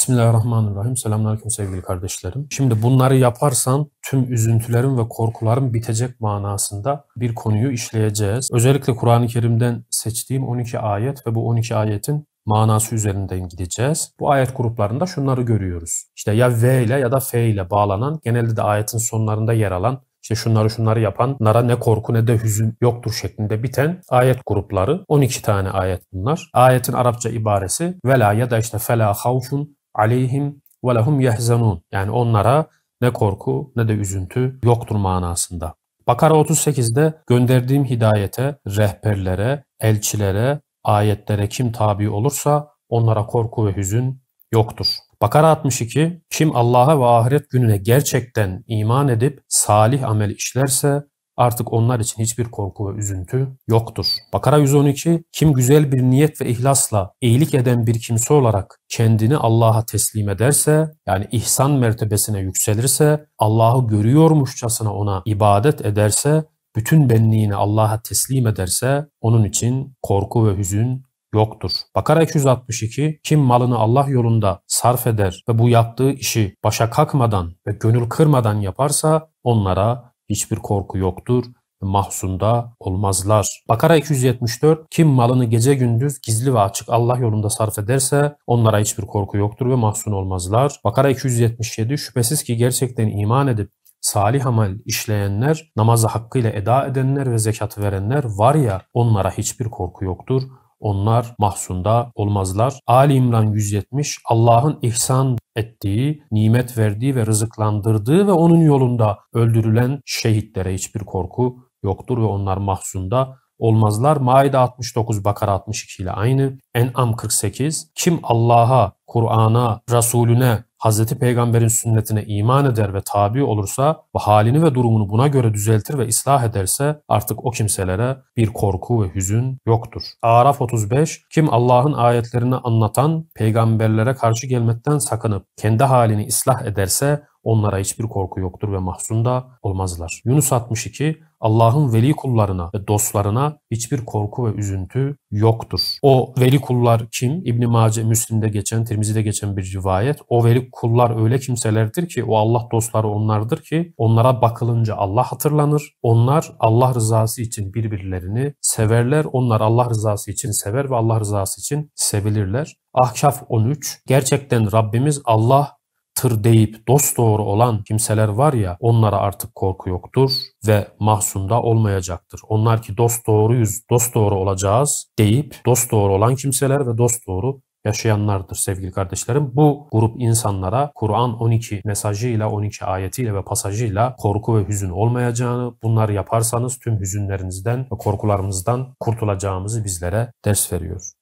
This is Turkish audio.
Bismillahirrahmanirrahim. Selamünaleyküm sevgili kardeşlerim. Şimdi bunları yaparsan tüm üzüntülerin ve korkuların bitecek manasında bir konuyu işleyeceğiz. Özellikle Kur'an-ı Kerim'den seçtiğim 12 ayet ve bu 12 ayetin manası üzerinden gideceğiz. Bu ayet gruplarında şunları görüyoruz. İşte ya V ile ya da F ile bağlanan, genelde de ayetin sonlarında yer alan, İşte şunları yapanlara ne korku ne de hüzün yoktur şeklinde biten ayet grupları. 12 tane ayet bunlar. Ayetin Arapça ibaresi vela ya da işte fela havfun aleyhim ve lehum yehzanun. Yani onlara ne korku ne de üzüntü yoktur manasında. Bakara 38'de gönderdiğim hidayete, rehberlere, elçilere, ayetlere kim tabi olursa onlara korku ve hüzün yoktur. Bakara 62, kim Allah'a ve ahiret gününe gerçekten iman edip salih amel işlerse artık onlar için hiçbir korku ve üzüntü yoktur. Bakara 112, kim güzel bir niyet ve ihlasla iyilik eden bir kimse olarak kendini Allah'a teslim ederse, yani ihsan mertebesine yükselirse, Allah'ı görüyormuşçasına ona ibadet ederse, bütün benliğini Allah'a teslim ederse onun için korku ve hüzün yoktur. Bakara 262, kim malını Allah yolunda sarf eder ve bu yaptığı işi başa kalkmadan ve gönül kırmadan yaparsa onlara hiçbir korku yoktur ve mahzunda olmazlar. Bakara 274, kim malını gece gündüz gizli ve açık Allah yolunda sarf ederse onlara hiçbir korku yoktur ve mahzun olmazlar. Bakara 277, şüphesiz ki gerçekten iman edip salih amel işleyenler, namazı hakkıyla eda edenler ve zekatı verenler var ya, onlara hiçbir korku yoktur. Onlar mahzunda olmazlar. Ali İmran 170, Allah'ın ihsan ettiği, nimet verdiği ve rızıklandırdığı ve onun yolunda öldürülen şehitlere hiçbir korku yoktur ve onlar mahzunda olmazlar. Maide 69, Bakara 62 ile aynı. En'am 48, kim Allah'a, Kur'an'a, Resulüne, Hazreti Peygamber'in sünnetine iman eder ve tabi olursa ve halini ve durumunu buna göre düzeltir ve ıslah ederse artık o kimselere bir korku ve hüzün yoktur. Araf 35, kim Allah'ın ayetlerini anlatan peygamberlere karşı gelmekten sakınıp kendi halini ıslah ederse onlara hiçbir korku yoktur ve mahzunda olmazlar. Yunus 62, Allah'ın veli kullarına ve dostlarına hiçbir korku ve üzüntü yoktur. O veli kullar kim? İbn-i Mace, Müslim'de geçen, Tirmizi'de geçen bir rivayet. O veli kullar öyle kimselerdir ki, o Allah dostları onlardır ki, onlara bakılınca Allah hatırlanır. Onlar Allah rızası için birbirlerini severler. Onlar Allah rızası için sever ve Allah rızası için sevilirler. Ahkaf 13, gerçekten Rabbimiz Allah deyip dosdoğru olan kimseler var ya, onlara artık korku yoktur ve mahzunda olmayacaktır. Onlar ki dosdoğruyuz, dosdoğru olacağız deyip dosdoğru olan kimseler ve dosdoğru yaşayanlardır sevgili kardeşlerim. Bu grup insanlara Kur'an 12 mesajıyla, 12 ayetiyle ve pasajıyla korku ve hüzün olmayacağını, bunları yaparsanız tüm hüzünlerinizden ve korkularınızdan kurtulacağımızı bizlere ders veriyor.